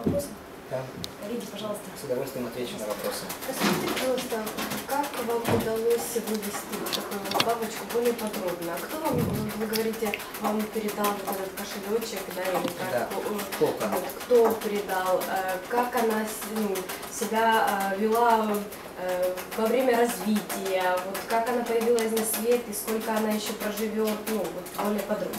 вопросам? Да. Лидия, пожалуйста. С удовольствием отвечу на вопросы. Расскажите, пожалуйста, как вам удалось вывести такую вот бабочку более подробно? А кто вам, вы говорите, вам передал вот этот кошелечек, да, или как? Да. Вот, кто передал? Как она себя вела во время развития? Вот как она появилась на свет и сколько она еще проживет? Ну, вот более подробно.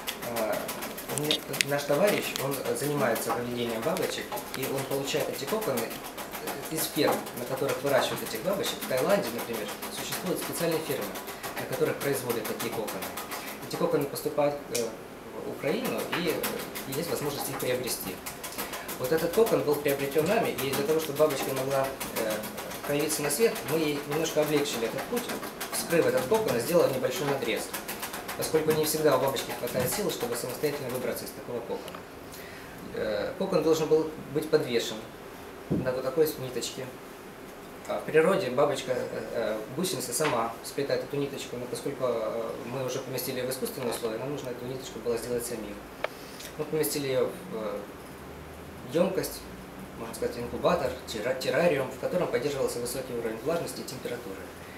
Наш товарищ, он занимается выведением бабочек, и он получает эти коконы из ферм, на которых выращивают этих бабочек. В Таиланде, например, существуют специальные фермы, на которых производят такие коконы. Эти коконы поступают в Украину, и есть возможность их приобрести. Вот этот кокон был приобретен нами, и для того, чтобы бабочка могла появиться на свет, мы ей немножко облегчили этот путь, вскрыв этот кокон и сделав небольшой надрез. Поскольку не всегда у бабочки хватает сил, чтобы самостоятельно выбраться из такого кокона. Кокон должен был быть подвешен на вот такой ниточке. В природе бабочка, гусеница сама сплетает эту ниточку, но поскольку мы уже поместили ее в искусственные условия, нам нужно эту ниточку было сделать самим. Мы поместили ее в емкость, можно сказать, инкубатор, террариум, в котором поддерживался высокий уровень влажности и температуры.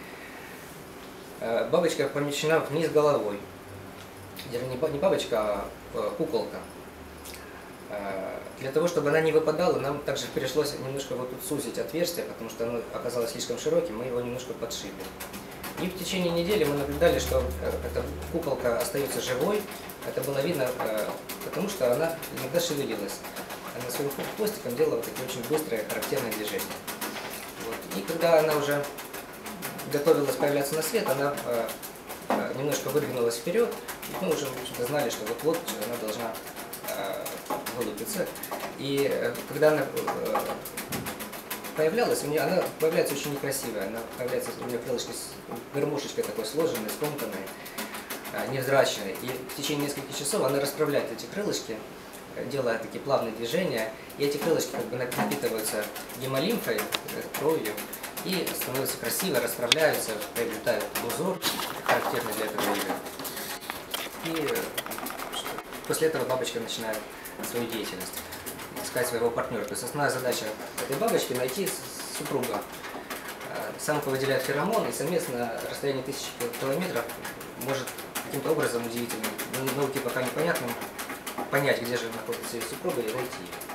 Бабочка помещена вниз головой. Не бабочка, а куколка. Для того, чтобы она не выпадала, нам также пришлось немножко вот тут сузить отверстие, потому что оно оказалось слишком широким, мы его немножко подшили. И в течение недели мы наблюдали, что эта куколка остается живой. Это было видно, потому что она иногда шевелилась. Она своим хвостиком делала вот такие очень быстрые, характерные движения. Вот. И когда она уже готовилась появляться на свет, она немножко выдвинулась вперед, и мы уже знали, что вот она должна вылупиться. И когда она появлялась, она появляется очень некрасивая, она появляется, у нее крылышки с гармошечкой такой сложенной, скомканной, невзрачной. И в течение нескольких часов она расправляет эти крылышки, делая такие плавные движения, и эти крылышки как бы напитываются гемолимфой, кровью, и становятся красиво, расправляются, приобретают узор, характерный для этого вида. И после этого бабочка начинает свою деятельность, искать своего партнера. То есть основная задача этой бабочки — найти супруга. Самка выделяет феромон, и совместно на расстоянии 1000 километров может каким-то образом удивительным, науке пока непонятным, понять, где же находится ее супруга, и найти ее.